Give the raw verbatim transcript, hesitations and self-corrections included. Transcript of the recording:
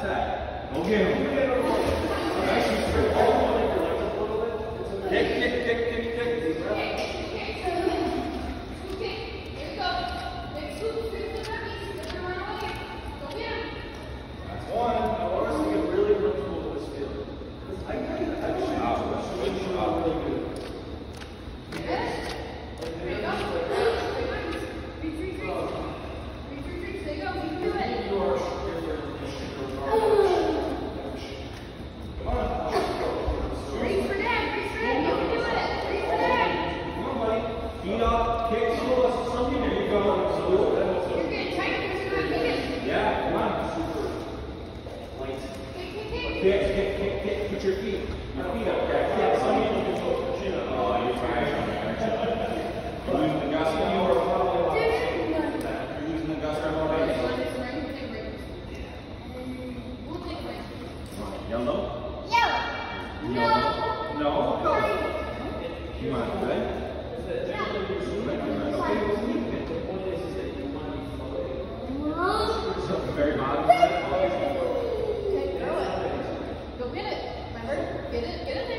attack. Go get him. Nice. Kick, kick, kick, kick, kick. That's one. I want us to get really comfortable with this field. I can actually switch out really good. Kick, kick, kick, kick, put your feet, your feet up there. Kick, some of you can put your chin up. Oh, you're trying. You're losing the gusto. You're losing the gusto already. Yellow? Yellow. Yellow? No, go. Come on, right? Very bottom. Go get it. Remember? Get it. Get it.